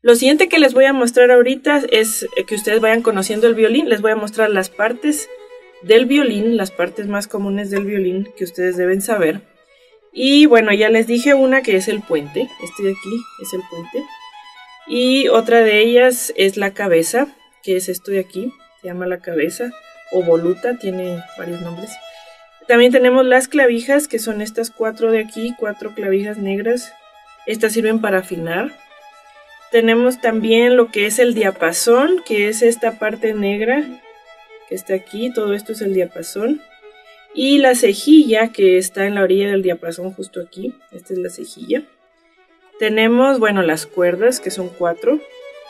Lo siguiente que les voy a mostrar ahorita es que ustedes vayan conociendo el violín. Les voy a mostrar las partes del violín, las partes más comunes del violín que ustedes deben saber. Y bueno, ya les dije una que es el puente. Este de aquí es el puente. Y otra de ellas es la cabeza, que es esto de aquí. Se llama la cabeza o voluta, tiene varios nombres. También tenemos las clavijas, que son estas 4 de aquí, 4 clavijas negras. Estas sirven para afinar. Tenemos también lo que es el diapasón, que es esta parte negra que está aquí. Todo esto es el diapasón. Y la cejilla, que está en la orilla del diapasón, justo aquí. Esta es la cejilla. Tenemos, bueno, las cuerdas, que son 4.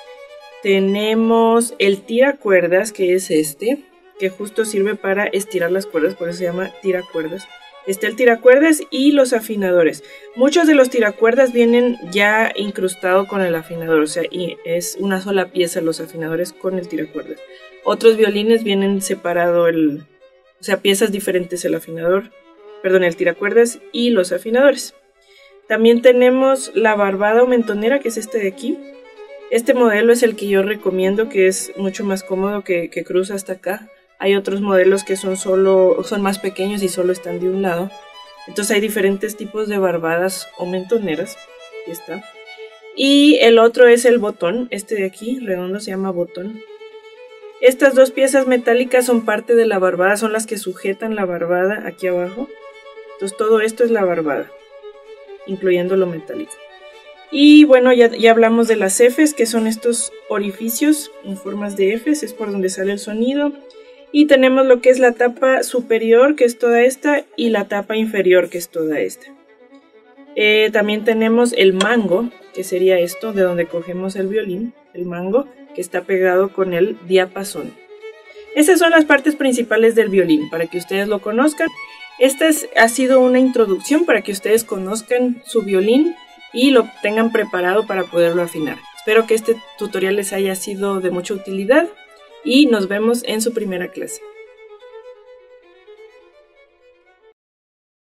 Tenemos el tiracuerdas, que es este, que justo sirve para estirar las cuerdas, por eso se llama tiracuerdas. Está el tiracuerdas y los afinadores. Muchos de los tiracuerdas vienen ya incrustados con el afinador, o sea, y es una sola pieza los afinadores con el tiracuerdas. Otros violines vienen separado o sea, piezas diferentes el afinador, perdón, el tiracuerdas y los afinadores. También tenemos la barbada o mentonera, que es este de aquí. Este modelo es el que yo recomiendo, que es mucho más cómodo, que cruza hasta acá. Hay otros modelos que son más pequeños y solo están de un lado. Entonces hay diferentes tipos de barbadas o mentoneras. Aquí está. Y el otro es el botón, este de aquí, redondo, se llama botón. Estas dos piezas metálicas son parte de la barbada, son las que sujetan la barbada aquí abajo. Entonces todo esto es la barbada, incluyendo lo metálico. Y bueno, ya hablamos de las Fs, que son estos orificios en formas de Fs, es por donde sale el sonido. Y tenemos lo que es la tapa superior, que es toda esta, y la tapa inferior, que es toda esta. También tenemos el mango, que sería esto, de donde cogemos el violín, el mango, que está pegado con el diapasón. Esas son las partes principales del violín, para que ustedes lo conozcan. Esta ha sido una introducción para que ustedes conozcan su violín y lo tengan preparado para poderlo afinar. Espero que este tutorial les haya sido de mucha utilidad y nos vemos en su primera clase.